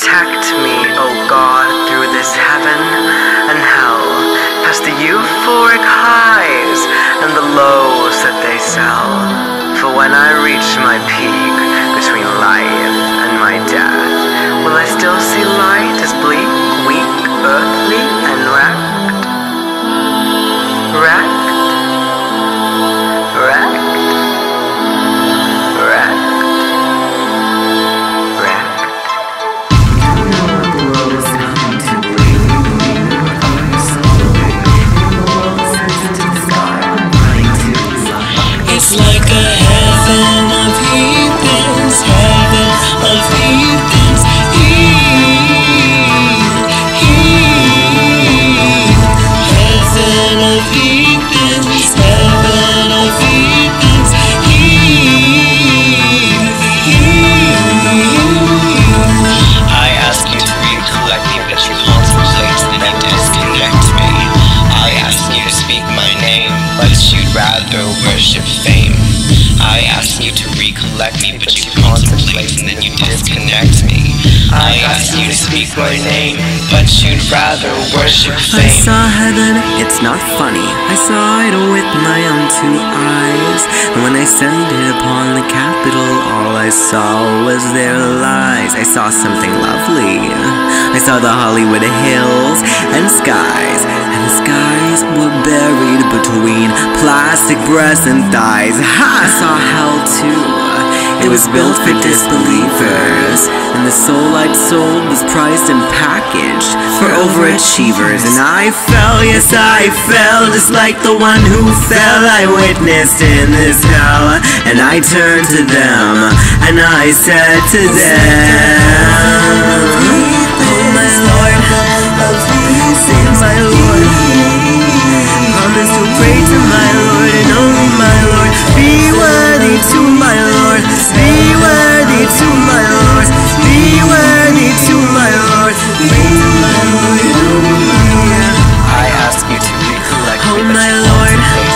Protect me, O God, through this heaven and hell, past the euphoric highs and the lows that they sell. For when I reach my peak between life and my death, will I still see light as bleak, weak, earthly, and wrecked? Wrecked? Wrecked? Wrecked? It's like a heaven of heathens, heaven of heathens, heeeeeee, heeeeeee, heaven of heathens, heaven of heathens, heeeeeee, heeeeeee. I ask you to recollect me, but you contemplate and you disconnect me. I ask you to speak my name, but you'd rather worship fame. I ask you to recollect me, but you contemplate and then you disconnect me. I ask you to speak my name, but you'd rather worship fame. I saw heaven, it's not funny. I saw it with my own two eyes. And when I ascended upon the Capitol, all I saw was their lies. I saw something lovely. I saw the Hollywood hills and skies. And the skies were buried between plastic breasts and thighs. Ha! I saw hell too. It was built for disbelievers, and the soul I'd sold was priced and packaged for overachievers. And I fell, yes I fell, just like the one who fell I witnessed in this hell. And I turned to them, and I said to them, oh my Lord, save my Lord, promise to pray to my Lord and only my Lord, be worthy to my Lord, be worthy to my Lord, be worthy to my Lord, pray to my Lord and only my Lord. I ask you to recollect Oh me, my Lord,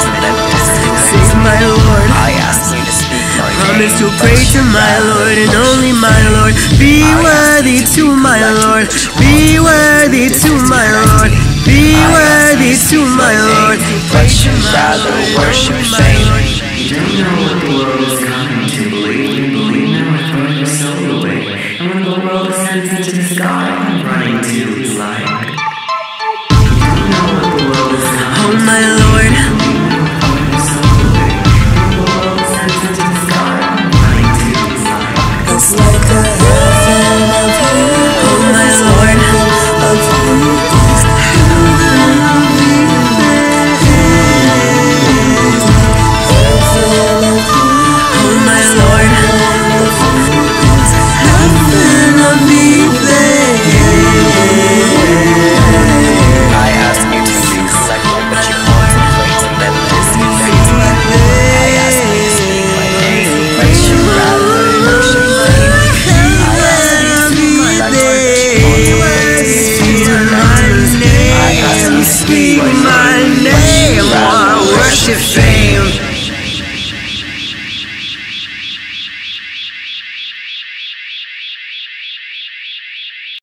save my Lord, I ask you to speak my name, promise to pray to my Lord and only my Lord, be worthy to my Lord, be worthy to my Lord, be worthy to my Lord, but you'd rather worship fame. You don't know what the world is coming to. Believe now I throw your soul away. And when the world ascends into the sky, I'm running to its light. You don't know what the world is coming to. oh my Lord, Throw your soul away. When the world ascends into the sky, I'm running to its light. It's like a heaven of heathens, oh my Lord, of heathens, oh my Lord, heaven of heathens. I ask you to recollect me, but you contemplate and then disconnect me. I ask you to speak my name, but you'd rather worship fame. I ask you to speak my name, but you contemplate and then disconnect me. I ask you to speak my name, but you'd rather worship fame.